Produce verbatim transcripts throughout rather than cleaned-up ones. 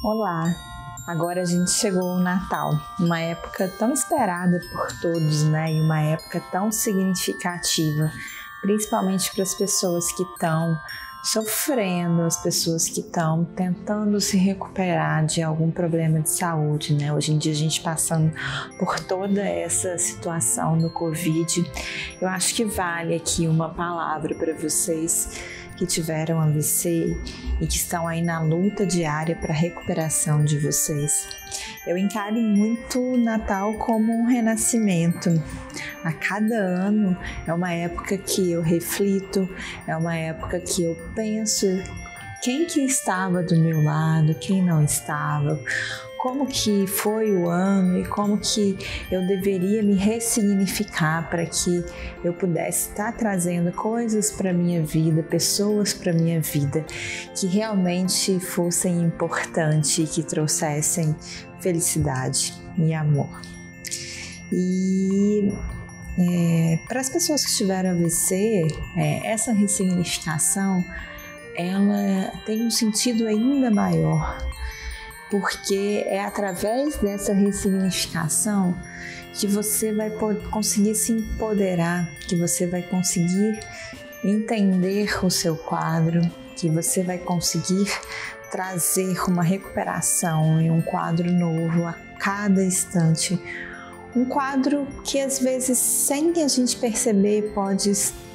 Olá! Agora a gente chegou ao Natal, uma época tão esperada por todos, né? E uma época tão significativa, principalmente para as pessoas que estão sofrendo, as pessoas que estão tentando se recuperar de algum problema de saúde, né? Hoje em dia a gente passando por toda essa situação do Covid, eu acho que vale aqui uma palavra para vocês que tiveram A V C e que estão aí na luta diária para a recuperação de vocês. Eu encaro muito o Natal como um renascimento. A cada ano é uma época que eu reflito, é uma época que eu penso quem que estava do meu lado, quem não estava, como que foi o ano e como que eu deveria me ressignificar para que eu pudesse estar trazendo coisas para a minha vida, pessoas para a minha vida que realmente fossem importantes e que trouxessem felicidade e amor. E é, para as pessoas que tiveram A V C, é, essa ressignificação ela tem um sentido ainda maior, porque é através dessa ressignificação que você vai conseguir se empoderar, que você vai conseguir entender o seu quadro, que você vai conseguir trazer uma recuperação e um quadro novo a cada instante. Um quadro que às vezes, sem que a gente perceber, pode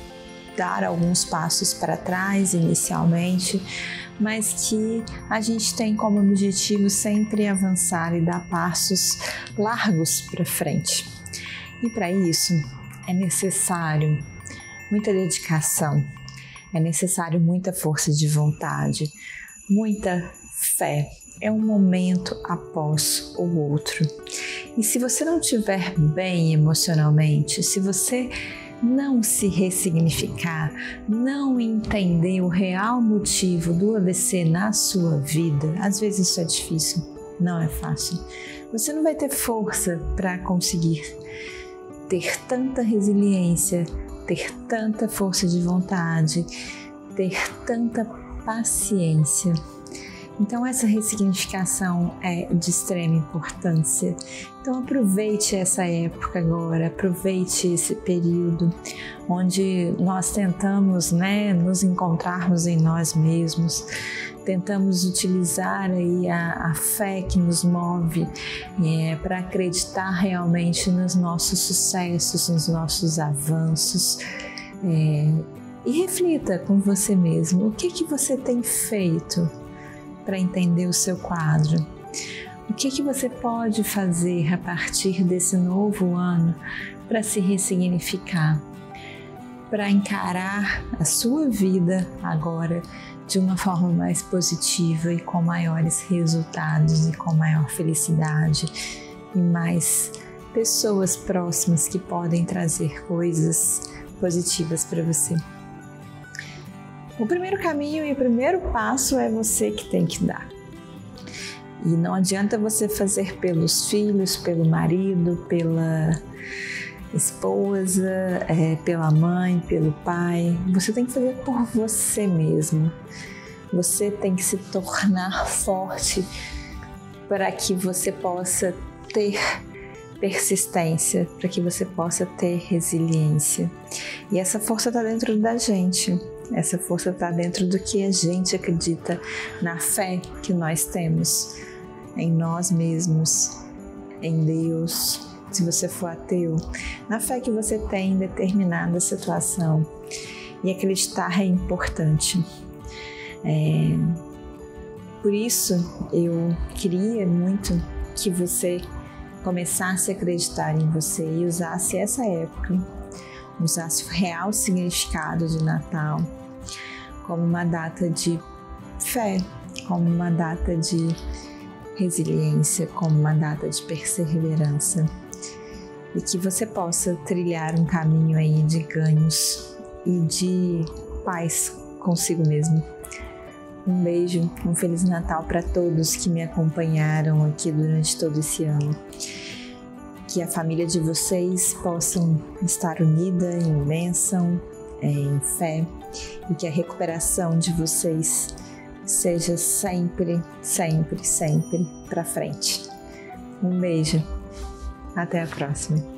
dar alguns passos para trás inicialmente, mas que a gente tem como objetivo sempre avançar e dar passos largos para frente. E para isso é necessário muita dedicação, é necessário muita força de vontade, muita fé. É um momento após o outro. E se você não estiver bem emocionalmente, se você não se ressignificar, não entender o real motivo do A V C na sua vida, às vezes isso é difícil, não é fácil. Você não vai ter força para conseguir ter tanta resiliência, ter tanta força de vontade, ter tanta paciência. Então essa ressignificação é de extrema importância. Então aproveite essa época agora, aproveite esse período onde nós tentamos, né, nos encontrarmos em nós mesmos, tentamos utilizar aí a, a fé que nos move é, para acreditar realmente nos nossos sucessos, nos nossos avanços. É, e reflita com você mesmo, o que que você tem feito para entender o seu quadro? O que que você pode fazer a partir desse novo ano para se ressignificar, para encarar a sua vida agora de uma forma mais positiva e com maiores resultados e com maior felicidade e mais pessoas próximas que podem trazer coisas positivas para você? O primeiro caminho e o primeiro passo é você que tem que dar. E não adianta você fazer pelos filhos, pelo marido, pela esposa, é, pela mãe, pelo pai. Você tem que fazer por você mesmo. Você tem que se tornar forte para que você possa ter persistência, para que você possa ter resiliência. E essa força está dentro da gente. Essa força está dentro do que a gente acredita, na fé que nós temos em nós mesmos, em Deus. Se você for ateu, na fé que você tem em determinada situação. E acreditar é importante. É... Por isso, eu queria muito que você começasse a acreditar em você e usasse essa época, usasse o real significado de Natal como uma data de fé, como uma data de resiliência, como uma data de perseverança, e que você possa trilhar um caminho aí de ganhos e de paz consigo mesmo. Um beijo, um Feliz Natal para todos que me acompanharam aqui durante todo esse ano. Que a família de vocês possam estar unida em bênção, em fé, e que a recuperação de vocês seja sempre, sempre, sempre para frente. Um beijo. Até a próxima.